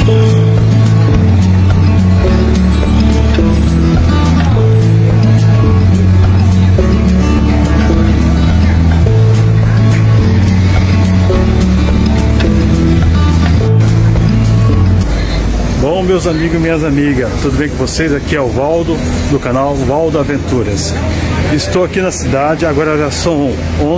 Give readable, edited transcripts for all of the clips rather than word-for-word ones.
Bom, meus amigos e minhas amigas, tudo bem com vocês? Aqui é o Valdo, do canal Valdo Aventuras. Estou aqui na cidade, agora já são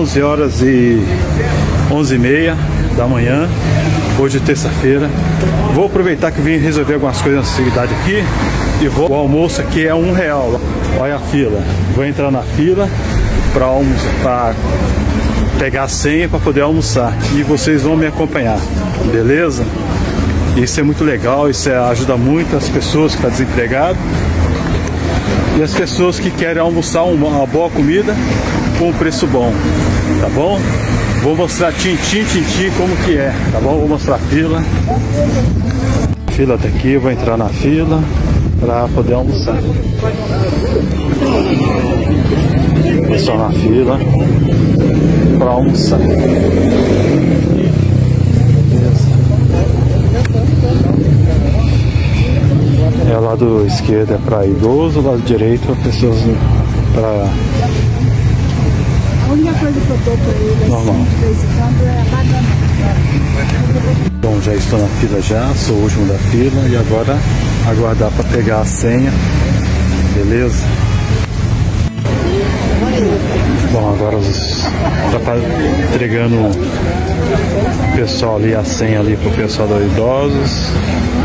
11h30 da manhã, hoje terça-feira. Vou aproveitar que vim resolver algumas coisas na cidade aqui e vou. O almoço aqui é R$1, olha a fila. Vou entrar na fila para pegar a senha para poder almoçar e vocês vão me acompanhar, beleza? Isso é muito legal, isso ajuda muito as pessoas que estão desempregadas e as pessoas que querem almoçar uma boa comida com um preço bom, tá bom? Vou mostrar tintim como que é, tá bom? Vou mostrar a fila. A fila tá aqui, vou entrar na fila para poder almoçar. Pessoal na fila para almoçar. É, o lado esquerdo é para idoso, o lado direito é pessoas para... A única coisa que eu dou para ele normal. Assim, de vez em quando é banana. Bom, já estou na fila já, sou o último da fila e agora aguardar para pegar a senha, beleza? Bom, agora está entregando o pessoal ali, a senha ali para o pessoal dos idosos.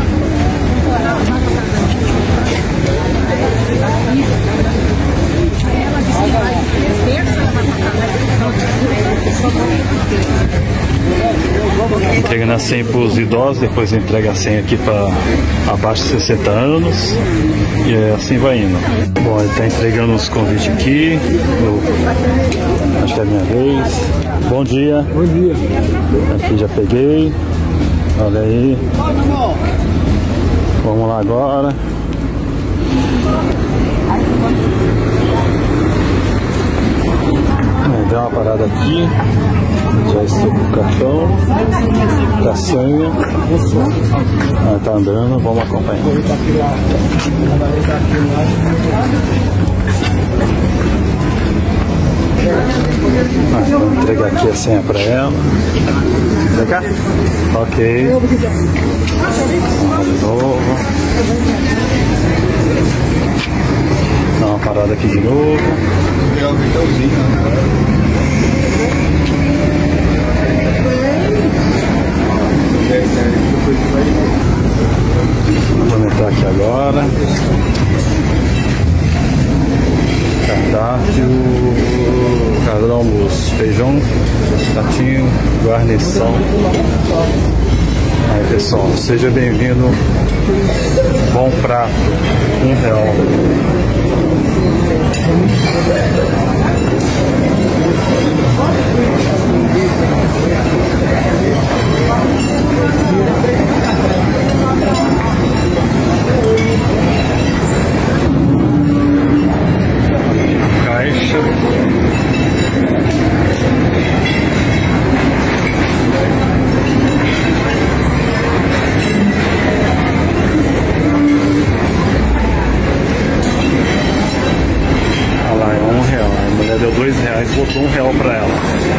Entregando a senha para os idosos, depois entrega a senha aqui para abaixo de 60 anos e assim vai indo. Bom, ele está entregando os convites aqui. Acho que é a minha vez. Bom dia. Bom dia. Aqui já peguei. Olha aí. Vamos lá agora. Deu uma parada aqui. Já estou com o cartão, com a senha. Tá andando, vamos acompanhar. Vou entregar aqui a senha para ela. Vem cá? Ok. Vamos de novo. Dá uma parada aqui de novo. Vou entrar aqui agora. Cardápio do almoço: feijão, pratinho, guarnição. Aí pessoal, seja bem-vindo. Bom prato, R$1. Caixa. Olha lá, é R$1. A mulher deu R$2, botou R$1 para ela.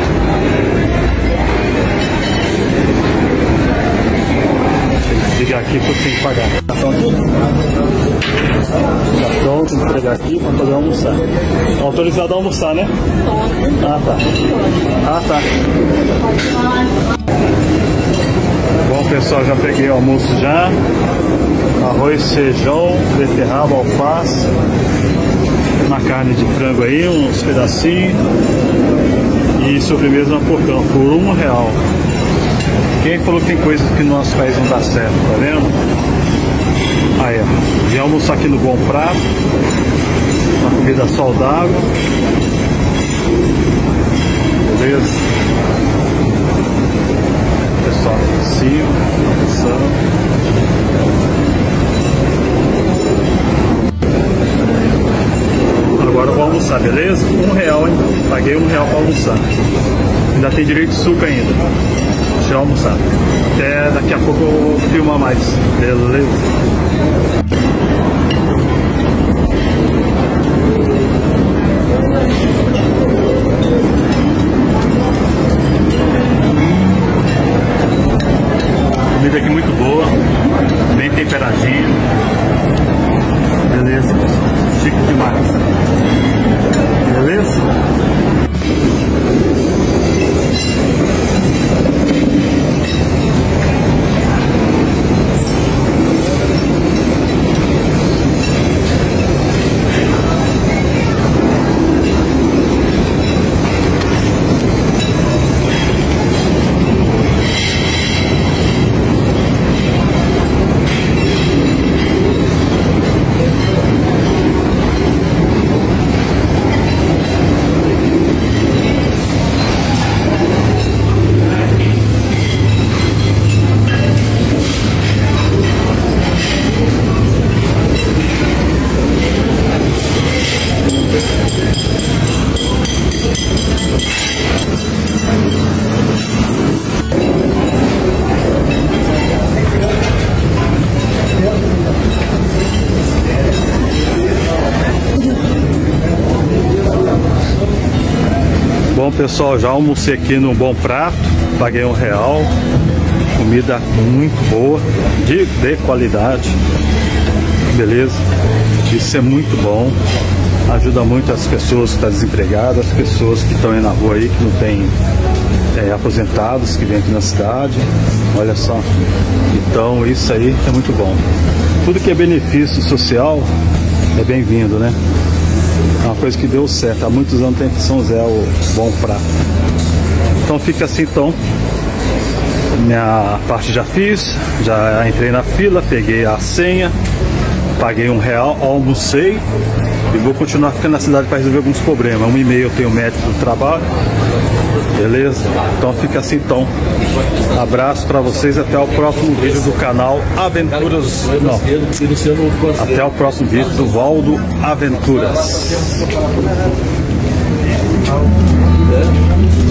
Ligar aqui porque tem que pagar. Cartão aqui? Cartão, tem que pegar aqui para poder almoçar. Autorizado a almoçar, né? Ah, tá. Ah, tá. Bom, pessoal, já peguei o almoço já. Arroz, feijão, beterraba, alface. Uma carne de frango aí, uns pedacinhos. E sobremesa no portão, por R$1. Quem falou que tem coisa que no nosso país não dá certo, tá vendo? Aí, ó, vim almoçar aqui no Bom Prato, uma comida saudável, beleza? Pessoal aqui em cima, almoçando. Agora eu vou almoçar, beleza? R$1, hein? Paguei R$1 para almoçar. Ainda tem direito de suco ainda. deixa eu almoçar. Até daqui a pouco eu vou filmar mais. Beleza? Comida aqui muito boa, bem temperadinha. Beleza, chique demais. Beleza? Bom, pessoal, já almocei aqui num bom prato, paguei R$1, comida muito boa, de qualidade, beleza? Isso é muito bom, ajuda muito as pessoas que estão desempregadas, as pessoas que estão aí na rua aí, que não tem aposentados, que vêm aqui na cidade, olha só. Então isso aí é muito bom. Tudo que é benefício social é bem-vindo, né? É uma coisa que deu certo. Há muitos anos tem que São José o bom prato. Então fica assim, então. Minha parte já fiz. Já entrei na fila, peguei a senha, paguei R$1, almocei e vou continuar ficando na cidade para resolver alguns problemas. 1h30 eu tenho médico do trabalho. Beleza? Então fica assim, então. Abraço para vocês, até o próximo vídeo do canal Aventuras. Não. Até o próximo vídeo do Valdo Aventuras.